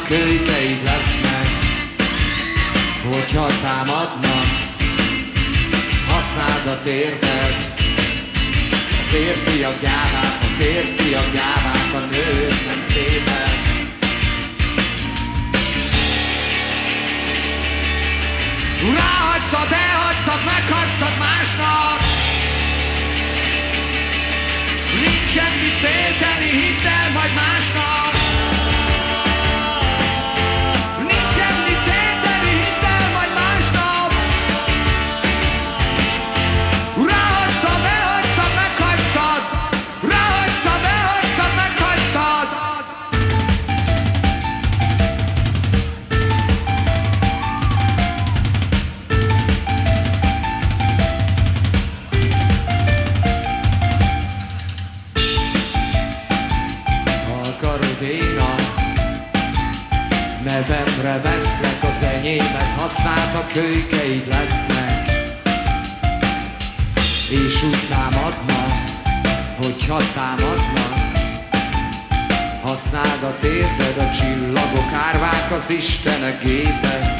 kölykeid lesznek, hogyha támadnak. Használd a térdet, a férfiak gyávák, a nők nem szépek. Ráhagytad, elhagytad, meghagytad másnak. Nincsen mit félteni, hidd el majd másnak. Nincsen mit félteni, hidd el majd másnak. Ráhagytad, elhagytad, meghagytad. Ráhagytad, elhagytad, meghagytad. Nevemre veszlek, az enyémet használd, a kölykeid lesznek, és úgy támadnak, hogyha támadnak. Használd a térded, a csillagok árvák, az istenek gépek.